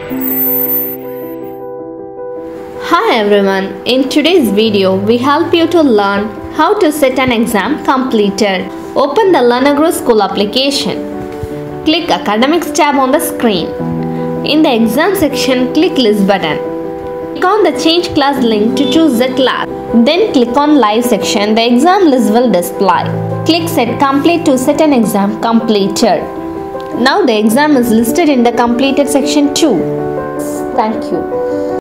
Hi everyone, in today's video we help you to learn how to set an exam completed. Open the Learner.Guru School Application. Click Academics tab on the screen. In the exam section, click List button. Click on the Change Class link to choose the class. Then click on Live section. The exam list will display. Click Set Complete to set an exam completed. Now the exam is listed in the completed section too. Thank you.